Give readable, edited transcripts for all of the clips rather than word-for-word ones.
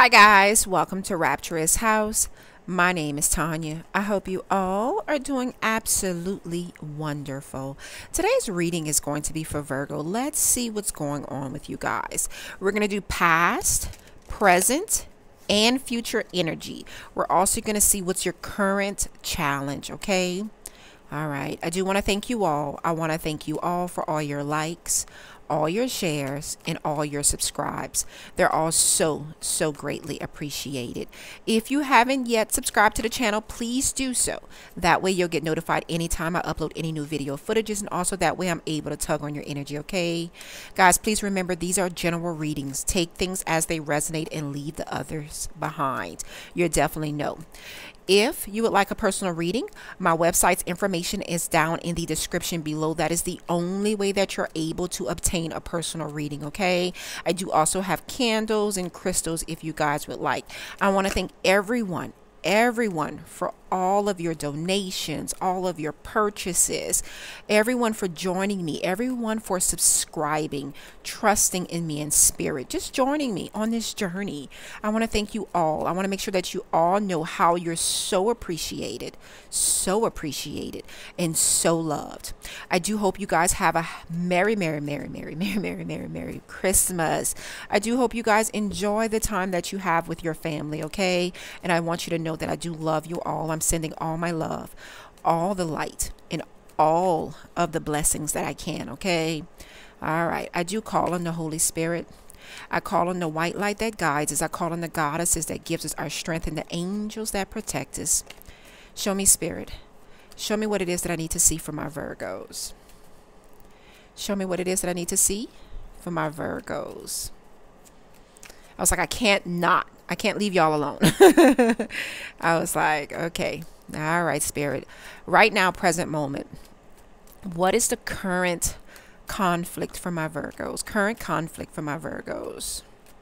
Hi guys, welcome to Rapturous House. My name is Tanya. I hope you all are doing absolutely wonderful. Today's reading is going to be for Virgo. Let's see what's going on with you guys. We're going to do past, present, and future energy. We're also going to see what's your current challenge, okay? All right. I do want to thank you all. I want to thank you all for all your likes, all your shares, and all your subscribes. They're all so greatly appreciated. If you haven't yet subscribed to the channel, please do so. That way you'll get notified anytime I upload any new video footages, and also that way I'm able to tug on your energy, okay? Guys, please remember these are general readings. Take things as they resonate and leave the others behind. You definitely know. If you would like a personal reading, my website's information is down in the description below. That is the only way that you're able to obtain a personal reading, okay? I do also have candles and crystals if you guys would like. I want to thank everyone for all of your donations, all of your purchases, everyone for joining me, everyone for subscribing, trusting in me in spirit, just joining me on this journey. I want to thank you all. I want to make sure that you all know how you're so appreciated, and so loved. I do hope you guys have a merry Christmas. I do hope you guys enjoy the time that you have with your family, okay? And I want you to know that I do love you all. I'm sending all my love, all the light, and all of the blessings that I can, okay? All right. I do call on the Holy Spirit. I call on the white light that guides us. I call on the goddesses that gives us our strength, and the angels that protect us. Show me, Spirit. Show me what it is that I need to see for my Virgos. Show me what it is that I need to see for my Virgos. I was like, I can't leave y'all alone. I was like, okay. All right, Spirit. Right now, present moment. What is the current conflict for my Virgos? Current conflict for my Virgos.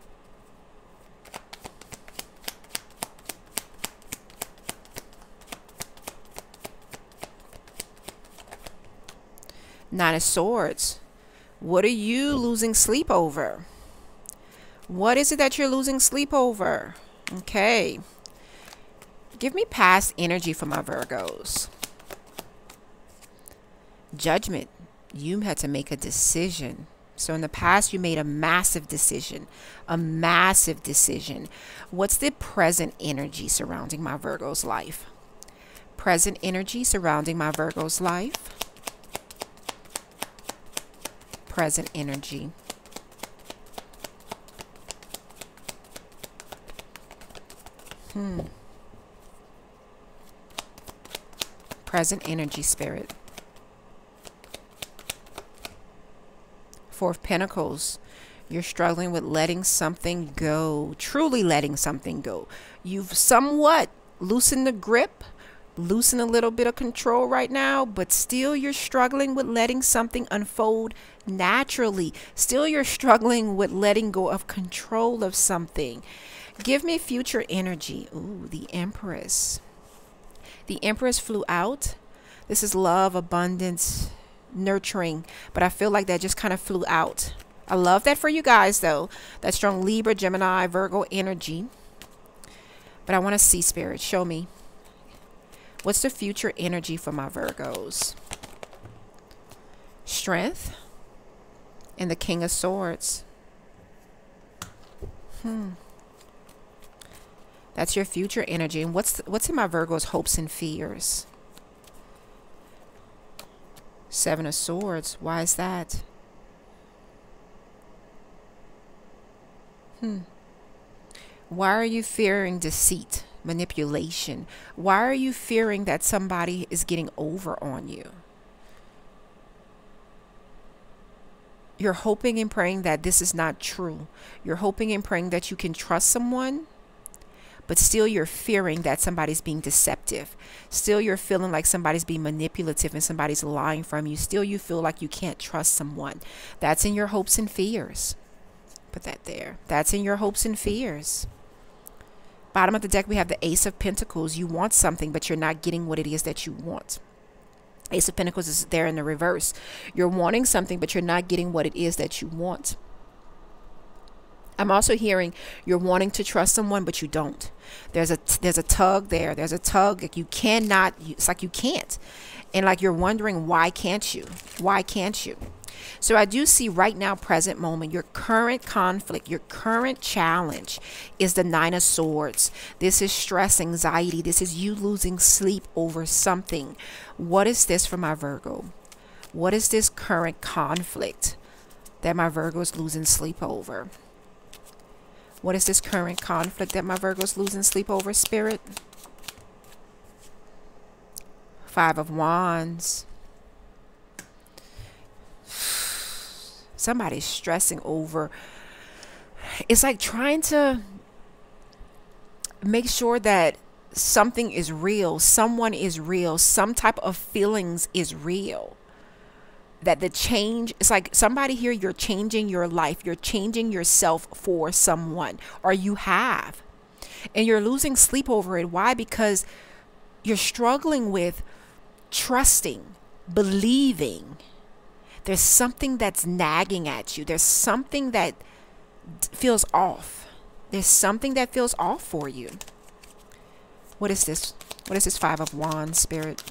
Nine of Swords. What are you losing sleep over? What is it that you're losing sleep over? Okay. Give me past energy for my Virgos. Judgment. You had to make a decision. So in the past, you made a massive decision. A massive decision. What's the present energy surrounding my Virgo's life? Present energy surrounding my Virgo's life. Present energy. Present energy, Spirit. Four of Pentacles. You're struggling with letting something go. Truly letting something go. You've somewhat loosened the grip. Loosen a little bit of control right now, but still you're struggling with letting something unfold naturally. Still you're struggling with letting go of control of something. Give me future energy. Ooh, the Empress. The Empress flew out. This is love, abundance, nurturing, but I feel like that just kind of flew out. I love that for you guys though. That strong Libra, Gemini, Virgo energy. But I want to see, Spirit. Show me. What's the future energy for my Virgos? Strength and the King of Swords. That's your future energy. And what's in my Virgo's hopes and fears? Seven of Swords. Why is that? Why are you fearing deceit, manipulation? Why are you fearing that somebody is getting over on you? You're hoping and praying that this is not true. You're hoping and praying that you can trust someone, but still you're fearing that somebody's being deceptive. Still you're feeling like somebody's being manipulative and somebody's lying from you. Still you feel like you can't trust someone. That's in your hopes and fears. Put that there. That's in your hopes and fears. Bottom of the deck, we have the Ace of Pentacles. You want something, but you're not getting what it is that you want. Ace of Pentacles is there in the reverse. You're wanting something, but you're not getting what it is that you want. I'm also hearing you're wanting to trust someone, but you don't. There's a tug there. There's a tug. Like you cannot, it's like you can't. And like you're wondering, why can't you? Why can't you? So I do see right now, present moment, your current conflict, your current challenge is the Nine of Swords. This is stress, anxiety. This is you losing sleep over something. What is this for my Virgo? What is this current conflict that my Virgo is losing sleep over? What is this current conflict that my Virgo is losing sleep over, Spirit? Five of Wands. Somebody's stressing over. It's like trying to make sure that something is real, someone is real, some type of feelings is real. That the change, it's like somebody here, you're changing your life, you're changing yourself for someone, or you have, and you're losing sleep over it. Why? Because you're struggling with trusting, believing. There's something that's nagging at you. There's something that feels off. There's something that feels off for you. What is this? What is this Five of Wands, Spirit?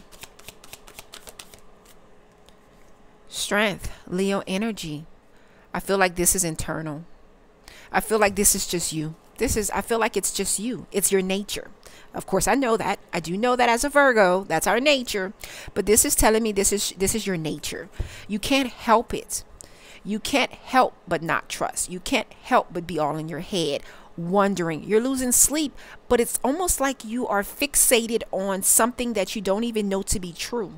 Strength, Leo energy. I feel like this is internal. I feel like this is just you. I feel like it's just you. It's your nature. Of course, I know that. I do know that as a Virgo, that's our nature. But this is telling me this is your nature. You can't help it. You can't help but not trust. You can't help but be all in your head, wondering. You're losing sleep, but it's almost like you are fixated on something that you don't even know to be true.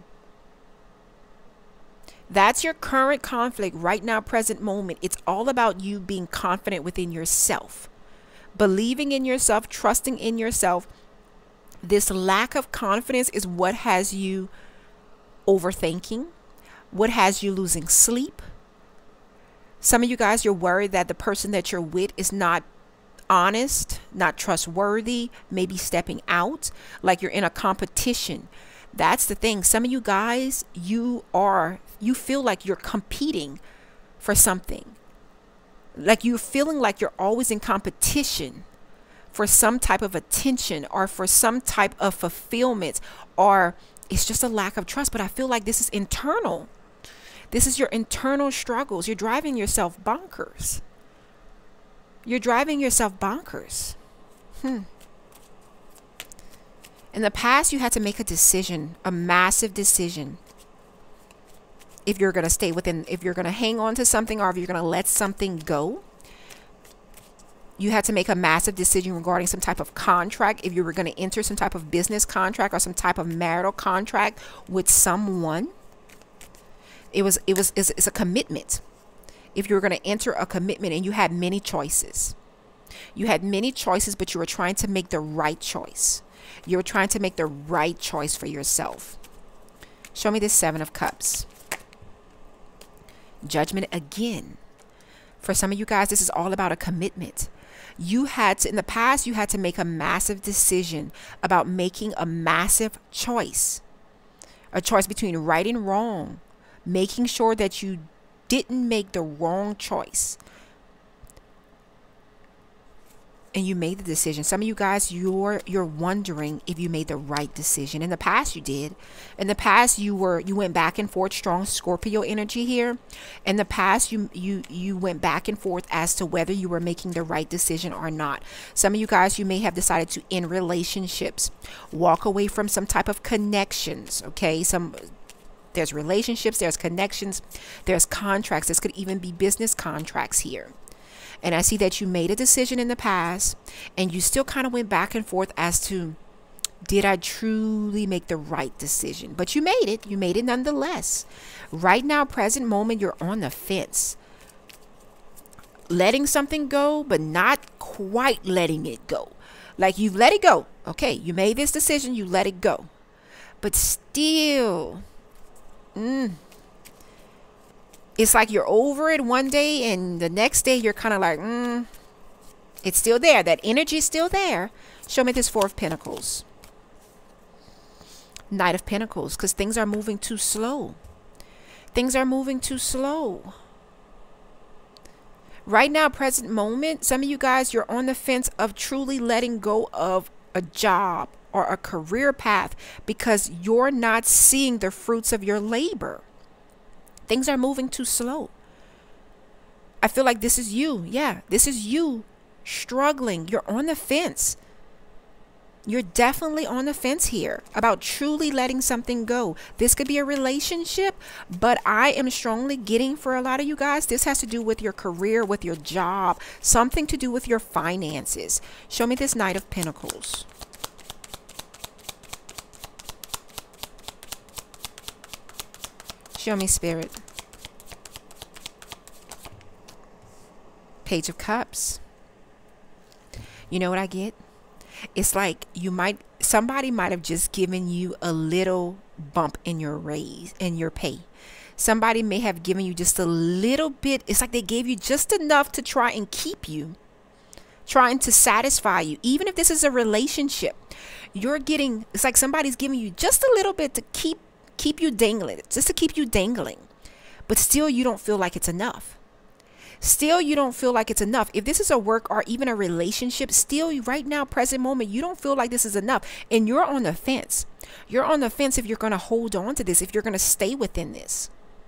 That's your current conflict right now, present moment. It's all about you being confident within yourself, believing in yourself, trusting in yourself. This lack of confidence is what has you overthinking, what has you losing sleep. Some of you guys, you're worried that the person that you're with is not honest, not trustworthy, maybe stepping out, like you're in a competition. That's the thing. Some of you guys, you feel like you're competing for something. Like you're feeling like you're always in competition for some type of attention or for some type of fulfillment, or it's just a lack of trust. But I feel like this is internal. This is your internal struggles. You're driving yourself bonkers. You're driving yourself bonkers. In the past, you had to make a decision, a massive decision. If you're going to stay within, if you're going to hang on to something, or if you're going to let something go. You had to make a massive decision regarding some type of contract. If you were going to enter some type of business contract or some type of marital contract with someone, it's a commitment. If you were going to enter a commitment, and you had many choices. You had many choices, but you were trying to make the right choice. You were trying to make the right choice for yourself. Show me this Seven of Cups. Judgment again. For some of you guys, this is all about a commitment. You had to, in the past, you had to make a massive decision about making a massive choice. A choice between right and wrong. Making sure that you didn't make the wrong choice. And you made the decision. Some of you guys, you're wondering if you made the right decision. In the past, you did. In the past, you went back and forth. Strong Scorpio energy here. In the past, you went back and forth as to whether you were making the right decision or not. Some of you guys, you may have decided to end relationships, walk away from some type of connections. Okay, there's relationships, there's connections, there's contracts. This could even be business contracts here. And I see that you made a decision in the past, and you still kind of went back and forth as to, did I truly make the right decision? But you made it. You made it nonetheless. Right now, present moment, you're on the fence. Letting something go, but not quite letting it go. Like you've let it go. Okay, you made this decision, you let it go. But still, it's like you're over it one day, and the next day you're kind of like, it's still there. That energy is still there. Show me this Four of Pentacles. Knight of Pentacles, because things are moving too slow. Things are moving too slow. Right now, present moment, some of you guys, you're on the fence of truly letting go of a job or a career path because you're not seeing the fruits of your labor. Things are moving too slow. I feel like this is you. Yeah, this is you struggling. You're on the fence. You're definitely on the fence here about truly letting something go. This could be a relationship, but I am strongly getting for a lot of you guys, this has to do with your career, with your job, something to do with your finances. Show me this Knight of Pentacles. Show me, Spirit. Page of Cups. You know what I get? It's like somebody might have just given you a little bump in your raise, in your pay. Somebody may have given you just a little bit. It's like they gave you just enough to try and keep you, trying to satisfy you. Even if this is a relationship, it's like somebody's giving you just a little bit to keep you dangling, just to keep you dangling. But still, you don't feel like it's enough. Still, you don't feel like it's enough. If this is a work or even a relationship, still right now, present moment, you don't feel like this is enough. And you're on the fence. You're on the fence if you're going to hold on to this, if you're going to stay within this.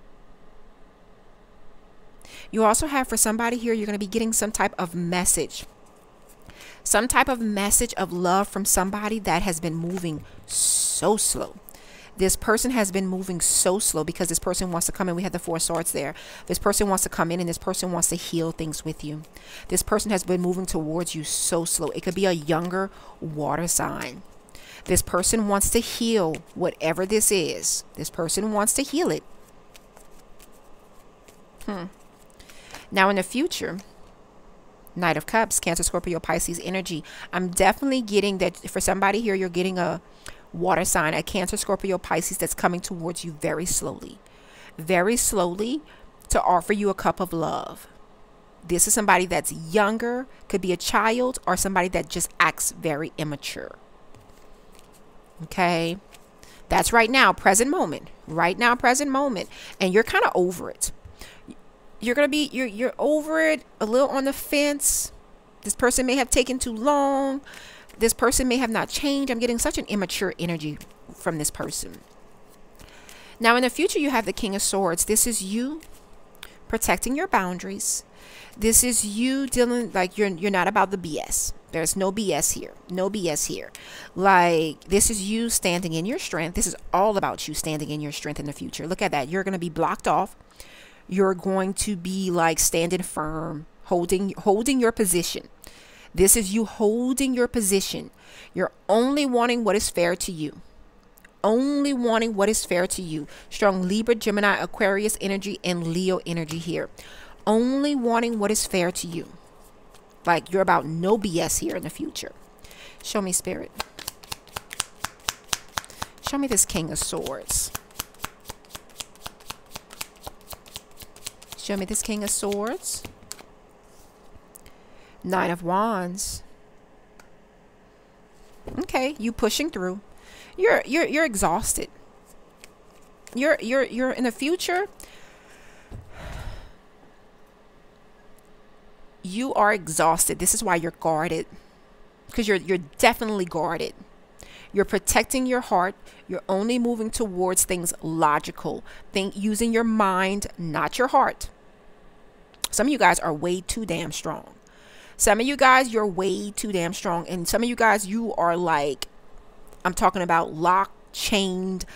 You also have, for somebody here, you're going to be getting some type of message. Some type of message of love from somebody that has been moving so slow. This person has been moving so slow because this person wants to come in. We had the Four Swords there. This person wants to come in and this person wants to heal things with you. This person has been moving towards you so slow. It could be a younger water sign. This person wants to heal whatever this is. This person wants to heal it. Now in the future, Knight of Cups, Cancer, Scorpio, Pisces energy. I'm definitely getting that for somebody here, you're getting a water sign, a Cancer, Scorpio, Pisces that's coming towards you very slowly to offer you a cup of love. This is somebody that's younger, could be a child, or somebody that just acts very immature. Okay, that's right now, present moment. Right now, present moment, and you're kind of over it. You're over it, a little on the fence. This person may have taken too long. This person may have not changed. I'm getting such an immature energy from this person. Now in the future, you have the King of Swords. This is you protecting your boundaries. This is you dealing, like you're not about the BS. There's no BS here. No BS here. Like, this is you standing in your strength. This is all about you standing in your strength in the future. Look at that. You're going to be blocked off. You're going to be like standing firm, holding your position. This is you holding your position. You're only wanting what is fair to you. Only wanting what is fair to you. Strong Libra, Gemini, Aquarius energy, and Leo energy here. Only wanting what is fair to you. Like, you're about no BS here in the future. Show me, Spirit. Show me this King of Swords. Show me this King of Swords. Nine of Wands. Okay, you pushing through. You're exhausted. You're in the future. You are exhausted. This is why you're guarded. Because you're definitely guarded. You're protecting your heart. You're only moving towards things logical. Using your mind, not your heart. Some of you guys are way too damn strong. Some of you guys, you're way too damn strong. And some of you guys, you are like, I'm talking about locked, chained.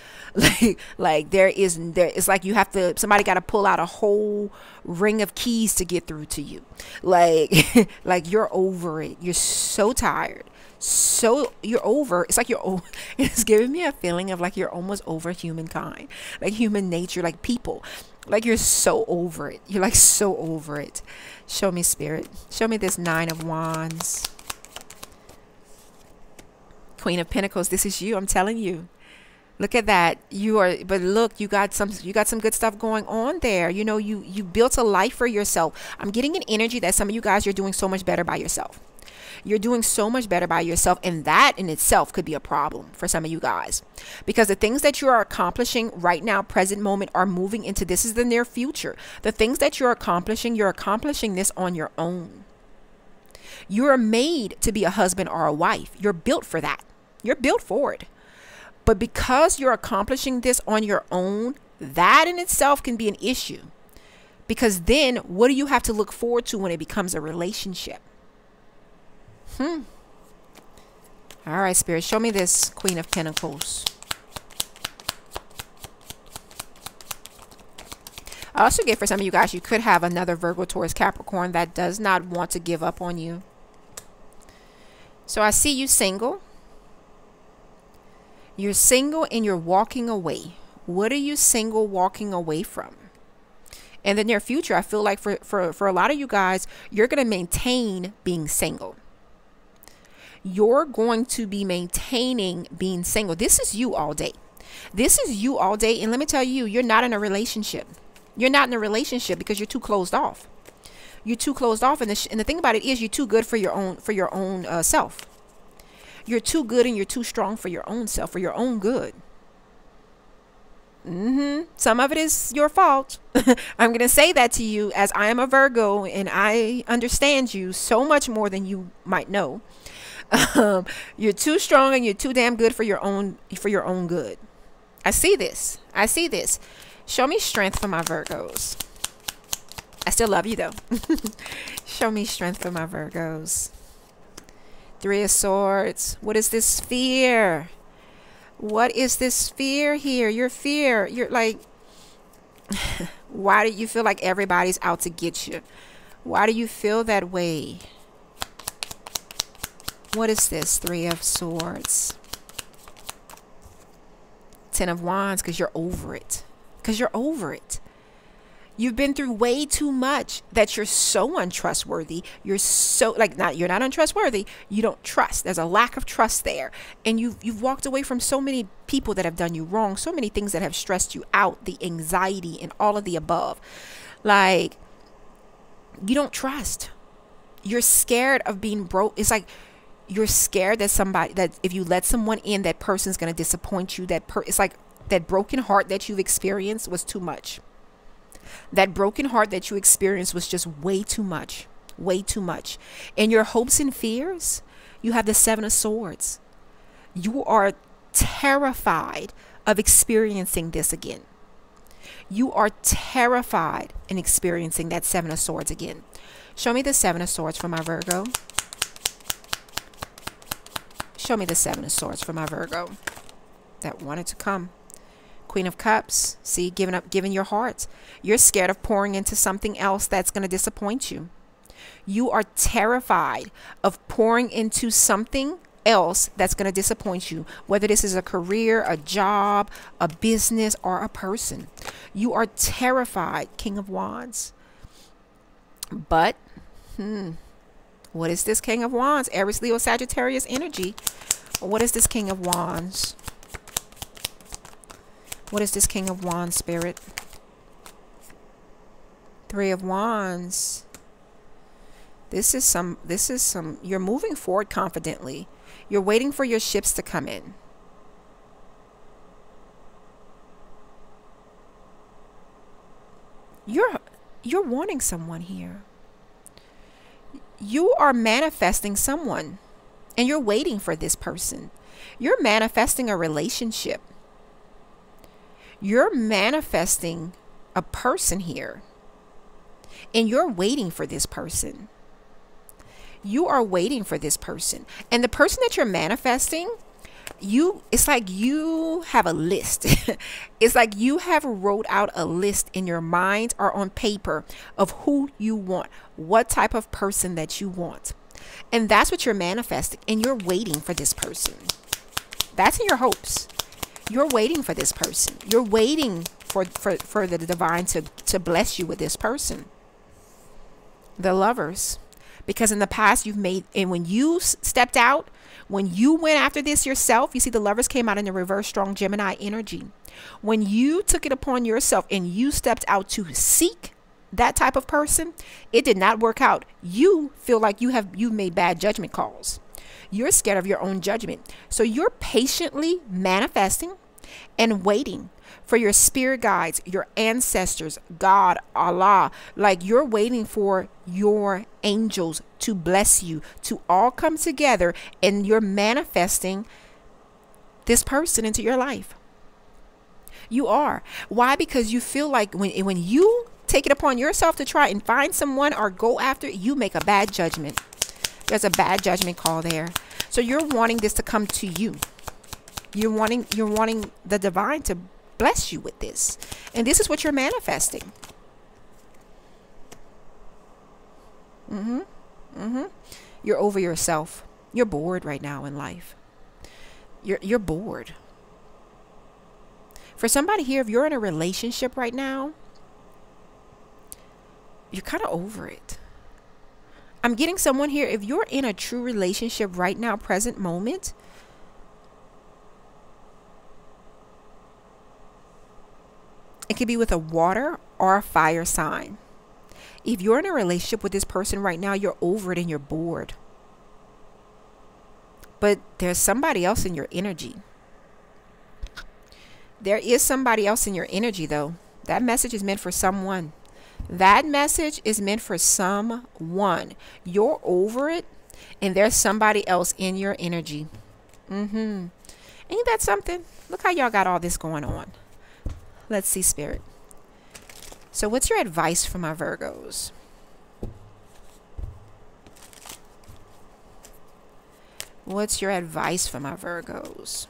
It's like you have to, somebody got to pull out a whole ring of keys to get through to you. Like, like you're over it. You're so tired. So you're over. It's like it's giving me a feeling of like you're almost over humankind, like human nature, like people. Like you're so over it. You're like so over it. Show me, Spirit. Show me this Nine of Wands. Queen of Pentacles. This is you. I'm telling you. Look at that. But look, you got some good stuff going on there. You know, you built a life for yourself. I'm getting an energy that some of you guys, you're doing so much better by yourself. You're doing so much better by yourself. And that in itself could be a problem for some of you guys, because the things that you are accomplishing right now, present moment, are moving into, this is the near future. The things that you're accomplishing this on your own. You are made to be a husband or a wife. You're built for that. You're built for it. But because you're accomplishing this on your own, that in itself can be an issue. Because then what do you have to look forward to when it becomes a relationship? All right, Spirit, show me this Queen of Pentacles. I also get for some of you guys, you could have another Virgo, Taurus, Capricorn that does not want to give up on you. So I see you single. You're single and you're walking away. What are you single walking away from? In the near future, I feel like for a lot of you guys, you're going to maintain being single. You're going to be maintaining being single. This is you all day. This is you all day. And let me tell you, you're not in a relationship. You're not in a relationship because you're too closed off. You're too closed off. And the thing about it is, you're too good for your own self. You're too good and you're too strong for your own self, for your own good. Some of it is your fault. I'm going to say that to you, as I am a Virgo and I understand you so much more than you might know. You're too strong and you're too damn good for your own good. I see this. I see this. Show me strength for my Virgos. I still love you though. Show me strength for my Virgos. 3 of Swords. What is this fear? What is this fear here? Your fear. You're like, why do you feel like everybody's out to get you? Why do you feel that way? What is this? 3 of Swords. 10 of Wands, because you're over it. Because you're over it. You've been through way too much that you're so untrustworthy. You're so you're not untrustworthy. You don't trust. There's a lack of trust there. And you've walked away from so many people that have done you wrong. So many things that have stressed you out, the anxiety and all of the above. Like, you don't trust. You're scared of being broke. It's like you're scared that if you let someone in, that person's going to disappoint you. It's like that broken heart that you've experienced was too much. That broken heart that you experienced was just way too much. Way too much. And your hopes and fears, you have the 7 of Swords. You are terrified of experiencing this again. You are terrified in experiencing that 7 of Swords again. Show me the 7 of Swords for my Virgo. Show me the 7 of Swords for my Virgo that wanted to come. Queen of Cups. See, giving your heart. You're scared of pouring into something else that's going to disappoint you. You are terrified of pouring into something else that's going to disappoint you, whether this is a career, a job, a business, or a person. You are terrified, King of Wands. But what is this King of Wands? Aries, Leo, Sagittarius energy. What is this King of Wands? What is this King of Wands, Spirit? 3 of Wands. This is some, you're moving forward confidently. You're waiting for your ships to come in. You're wanting someone here. You are manifesting someone and you're waiting for this person. You're manifesting a relationship. You're manifesting a person here and you're waiting for this person. You are waiting for this person, and the person that you're manifesting, it's like you have a list. It's like you have wrote out a list in your mind or on paper of who you want, what type of person that you want. And that's what you're manifesting, and you're waiting for this person. That's in your hopes. You're waiting for this person. You're waiting for the divine to bless you with this person. The Lovers. Because in the past and when you stepped out, when you went after this yourself, you see the Lovers came out in the reverse strong Gemini energy. When you took it upon yourself and you stepped out to seek that type of person, it did not work out. You feel like you made bad judgment calls. You're scared of your own judgment. So you're patiently manifesting and waiting for your spirit guides, your ancestors, God, Allah. Like you're waiting for your angels to bless you, to all come together, and you're manifesting this person into your life. You are. Why? Because you feel like when you take it upon yourself to try and find someone or go after it, you make a bad judgment. There's a bad judgment call there. So you're wanting this to come to you. You're wanting the divine to bless you with this. And this is what you're manifesting. You're over yourself. You're bored right now in life. You're bored. For somebody here, if you're in a relationship right now, you're kind of over it. I'm getting someone here, if you're in a true relationship right now, present moment, it could be with a water or a fire sign. If you're in a relationship with this person right now, you're over it and you're bored. But there's somebody else in your energy. There is somebody else in your energy, though. That message is meant for someone. That message is meant for someone. You're over it, and there's somebody else in your energy. Ain't that something? Look how y'all got all this going on. Let's see, Spirit. So what's your advice for my Virgos? What's your advice for my Virgos?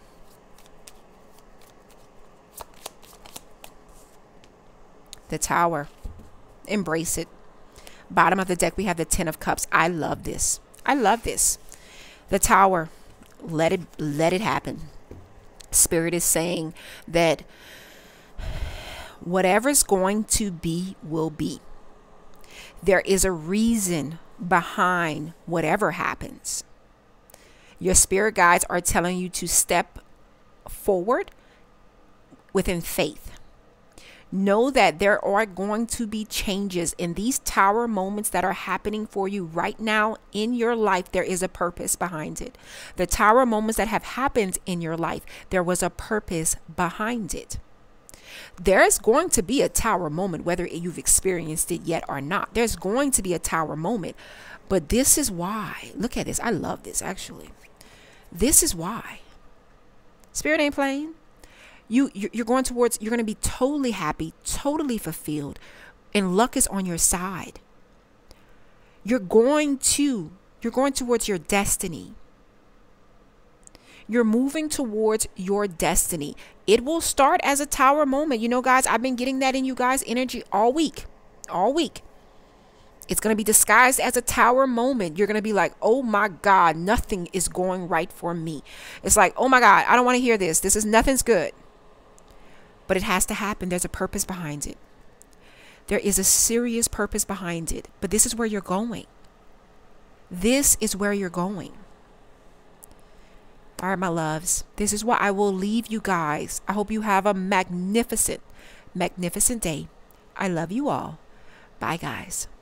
The Tower. Embrace it. Bottom of the deck, we have the Ten of Cups. I love this. I love this. The Tower. Let it happen. Spirit is saying that whatever's going to be will be. There is a reason behind whatever happens. Your spirit guides are telling you to step forward within faith. Know that there are going to be changes in these Tower moments that are happening for you right now in your life. There is a purpose behind it. The Tower moments that have happened in your life, there was a purpose behind it. There's going to be a Tower moment, whether you've experienced it yet or not. There's going to be a Tower moment. But this is why. Look at this. I love this, actually. This is why. Spirit ain't playing. You're going to be totally happy, totally fulfilled, and luck is on your side. You're going towards your destiny. You're moving towards your destiny. It will start as a Tower moment. You know, guys, I've been getting that in you guys' energy all week. All week. It's going to be disguised as a Tower moment. You're going to be like, oh my God, nothing is going right for me. It's like, oh my God, I don't want to hear this. Nothing's good. But it has to happen. There's a purpose behind it. There is a serious purpose behind it. But this is where you're going. This is where you're going. All right, my loves. This is what I will leave you guys. I hope you have a magnificent, magnificent day. I love you all. Bye, guys.